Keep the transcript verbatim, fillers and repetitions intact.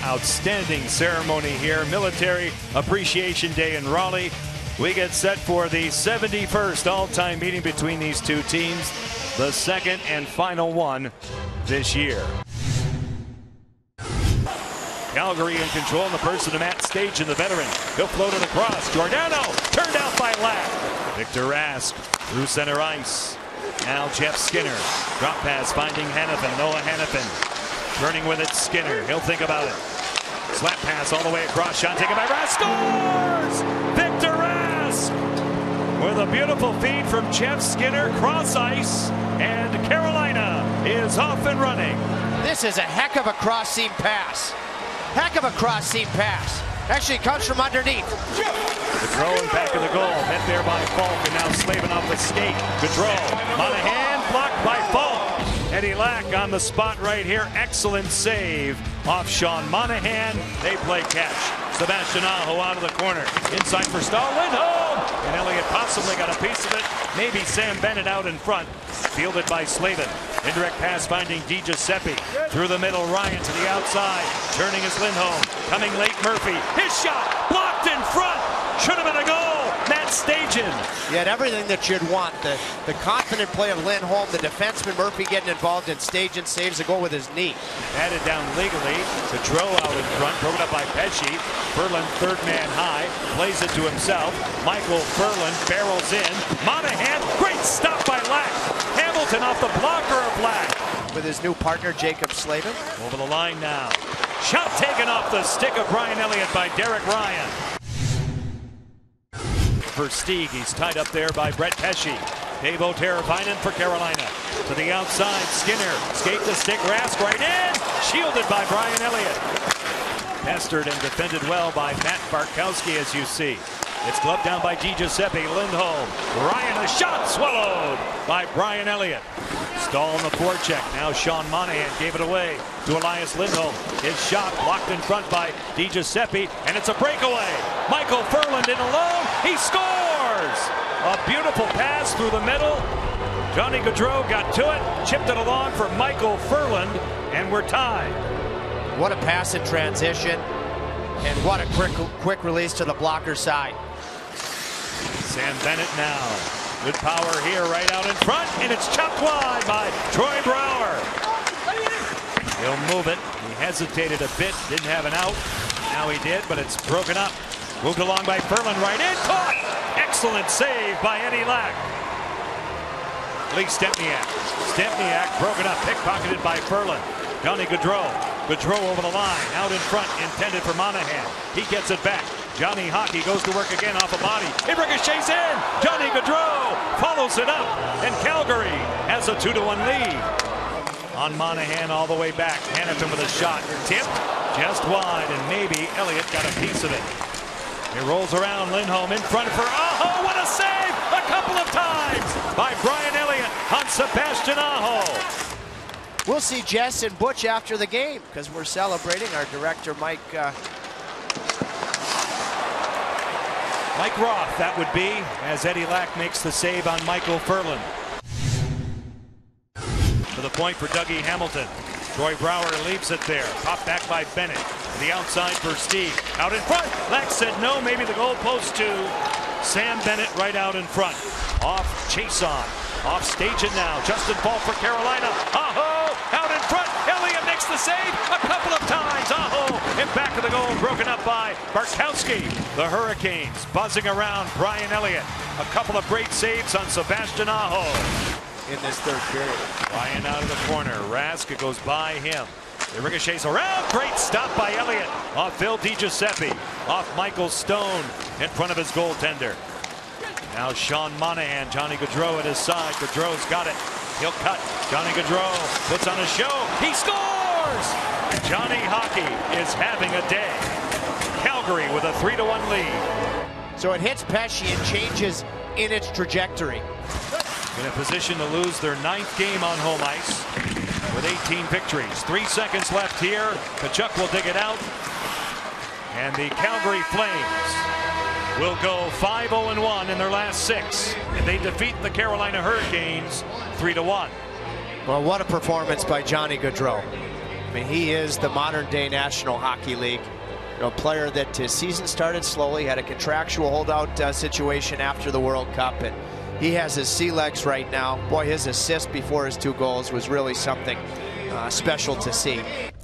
outstanding ceremony here. Military Appreciation Day in Raleigh. We get set for the seventy-first all-time meeting between these two teams, the second and final one this year. Calgary in control in the person of Matt Stajan, the veteran. He'll float it across. Giordano turned out by Lack. Victor Rask through center ice. Now Jeff Skinner. Drop pass finding Hanifin. Noah Hanifin. Turning with it, Skinner. He'll think about it. Slap pass all the way across. Shot taken by Rask. Scores! Victor Rask! With a beautiful feed from Jeff Skinner. Cross ice. And Carolina is off and running. This is a heck of a cross-seam pass. Heck of a cross-seam pass. Actually, it comes from underneath. Gaudreau in back of the goal. Met there by Falk, and now Slavin off the skate. Gaudreau. Monahan blocked by Falk. Eddie Lack on the spot right here. Excellent save off Sean Monahan. They play catch. Sebastian Aho out of the corner. Inside for Stahl. Lindholm! And Elliott possibly got a piece of it. Maybe Sam Bennett out in front. Fielded by Slavin. Indirect pass finding DiGiuseppe. Through the middle, Ryan to the outside. Turning is Lindholm. Coming late, Murphy. His shot blocked in front. Should have been a goal. Matt Stajan. You had everything that you'd want. The, the confident play of Lindholm, the defenseman Murphy getting involved, and Stajan saves the goal with his knee. Batted down legally. Gaudreau out in front. Broken up by Pesce. Ferland third man high. Plays it to himself. Michael Ferland barrels in. Monahan. Great stop by Lack. Hamilton off the blocker of Lack. With his new partner, Jacob Slavin. Over the line now. Shot taken off the stick of Brian Elliott by Derek Ryan. For Stieg, he's tied up there by Brett Pesce. Teuvo Teravainen for Carolina. To the outside, Skinner. Skate the stick, Rask right in. Shielded by Brian Elliott. Pestered and defended well by Matt Bartkowski, as you see. It's gloved down by DiGiuseppe. Lindholm. Ryan, a shot swallowed by Brian Elliott. Stahl in the forecheck. Now Sean Monahan gave it away to Elias Lindholm. His shot blocked in front by DiGiuseppe, and it's a breakaway. Michael Ferland in alone. He scores! A beautiful pass through the middle. Johnny Gaudreau got to it, chipped it along for Michael Ferland, and we're tied. What a pass in transition, and what a quick, quick release to the blocker side. Sam Bennett now. Good power here right out in front, and it's chopped wide by Troy Brouwer. He'll move it. He hesitated a bit, didn't have an out. Now he did, but it's broken up. Moved along by Ferland, right in, caught! Excellent save by Eddie Lack. Lee Stempniak. Stempniak broken up, pickpocketed by Ferland. Johnny Gaudreau. Gaudreau over the line, out in front, intended for Monahan. He gets it back. Johnny Hockey goes to work again off a body. It ricochets in. Johnny Gaudreau follows it up, and Calgary has a two to one lead. On Monahan all the way back. Hanifin with a shot. Tipped just wide, and maybe Elliott got a piece of it. It rolls around. Lindholm in front for Aho. What a save! A couple of times by Brian Elliott on Sebastian Aho. We'll see Jess and Butch after the game because we're celebrating. Our director, Mike. Uh... Mike Roth, that would be, as Eddie Lack makes the save on Michael Ferland. To the point for Dougie Hamilton. Troy Brouwer leaves it there. Popped back by Bennett. To the outside for Steve. Out in front. Lack said no. Maybe the goalpost to Sam Bennett right out in front. Off Chason. Off Stajan now. Justin Falk for Carolina. Aho! Out in front. Elliott makes the save a couple of times. Aho! And back of the goal. Broken up by Bartkowski. The Hurricanes buzzing around Brian Elliott. A couple of great saves on Sebastian Aho. In this third period. Ryan out of the corner. Rask, it goes by him. It ricochets around. Great stop by Elliott. Off Phil DiGiuseppe. Off Michael Stone in front of his goaltender. Now Sean Monahan. Johnny Gaudreau at his side. Gaudreau's got it. He'll cut. Johnny Gaudreau puts on a show. He scores! Johnny Hockey is having a day. Calgary with a three to one lead. So it hits Pesce and changes in its trajectory. In a position to lose their ninth game on home ice with eighteen victories. Three seconds left here. Tkachuk will dig it out. And the Calgary Flames will go five oh one in their last six. And they defeat the Carolina Hurricanes three to one. Well, what a performance by Johnny Gaudreau. I mean, he is the modern-day National Hockey League. You know, player that his season started slowly, had a contractual holdout uh, situation after the World Cup, and he has his sea legs right now. Boy, his assist before his two goals was really something uh, special to see.